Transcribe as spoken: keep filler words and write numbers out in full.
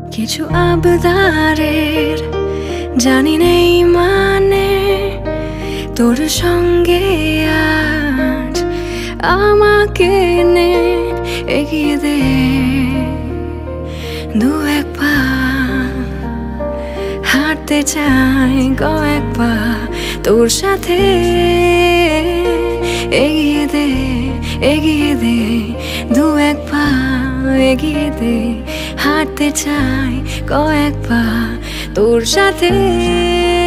কিছু আবদারের জানি নেই মানে তোর সঙ্গে আজ আমাকে নে এগিয়ে দে দু এক পা হাঁটতে চাই কয়েক পা তোর সাথে এগিয়ে দে এগিয়ে দে দু এক পা এগিয়ে দে হাঁটতে চাই কয়েক পা তোর সাথে।